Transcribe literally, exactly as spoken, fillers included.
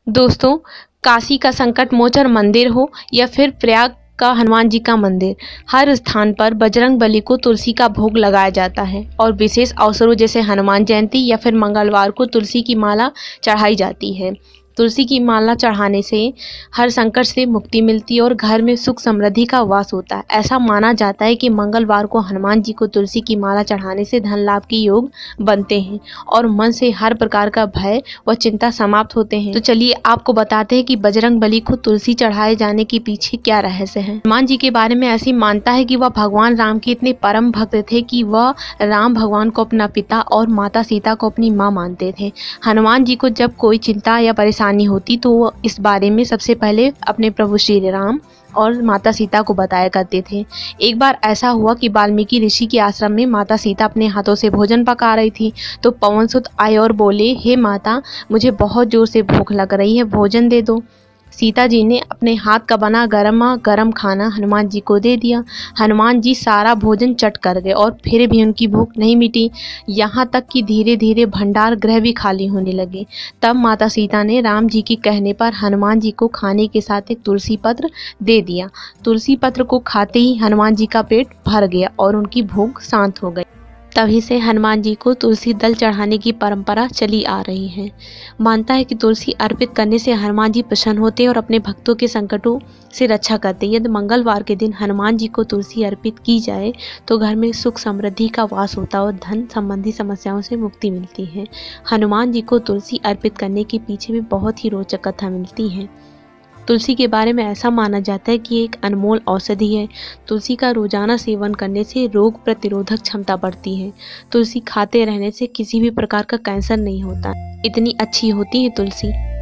दोस्तों, काशी का संकट मोचन मंदिर हो या फिर प्रयाग का हनुमान जी का मंदिर, हर स्थान पर बजरंग बली को तुलसी का भोग लगाया जाता है और विशेष अवसरों जैसे हनुमान जयंती या फिर मंगलवार को तुलसी की माला चढ़ाई जाती है। तुलसी की माला चढ़ाने से हर संकट से मुक्ति मिलती है और घर में सुख समृद्धि का वास होता है। ऐसा माना जाता है कि मंगलवार को हनुमान जी को तुलसी की माला चढ़ाने से धन लाभ के योग बनते हैं और मन से हर प्रकार का भय व चिंता समाप्त होते हैं। तो चलिए आपको बताते हैं कि बजरंग बली को तुलसी चढ़ाए जाने के पीछे क्या रहस्य है। हनुमान जी के बारे में ऐसी मानता है कि वह भगवान राम के इतने परम भक्त थे कि वह राम भगवान को अपना पिता और माता सीता को अपनी माँ मानते थे। हनुमान जी को जब कोई चिंता या परेशानी होती तो वो इस बारे में सबसे पहले अपने प्रभु श्री राम और माता सीता को बताया करते थे। एक बार ऐसा हुआ कि वाल्मीकि ऋषि के आश्रम में माता सीता अपने हाथों से भोजन पका रही थी, तो पवनसुत आए और बोले, हे माता, मुझे बहुत जोर से भूख लग रही है, भोजन दे दो। सीता जी ने अपने हाथ का बना गर्मा गर्म खाना हनुमान जी को दे दिया। हनुमान जी सारा भोजन चट कर गए और फिर भी उनकी भूख नहीं मिटी, यहाँ तक कि धीरे धीरे भंडार गृह भी खाली होने लगे। तब माता सीता ने राम जी के कहने पर हनुमान जी को खाने के साथ एक तुलसी पत्र दे दिया। तुलसी पत्र को खाते ही हनुमान जी का पेट भर गया और उनकी भूख शांत हो गई। तभी से हनुमान जी को तुलसी दल चढ़ाने की परंपरा चली आ रही है। मानता है कि तुलसी अर्पित करने से हनुमान जी प्रसन्न होते हैं और अपने भक्तों के संकटों से रक्षा करते हैं। यदि मंगलवार के दिन हनुमान जी को तुलसी अर्पित की जाए तो घर में सुख समृद्धि का वास होता है और धन संबंधी समस्याओं से मुक्ति मिलती है। हनुमान जी को तुलसी अर्पित करने के पीछे भी बहुत ही रोचक कथा मिलती है। तुलसी के बारे में ऐसा माना जाता है कि एक अनमोल औषधि है। तुलसी का रोजाना सेवन करने से रोग प्रतिरोधक क्षमता बढ़ती है। तुलसी खाते रहने से किसी भी प्रकार का कैंसर नहीं होता। इतनी अच्छी होती है तुलसी।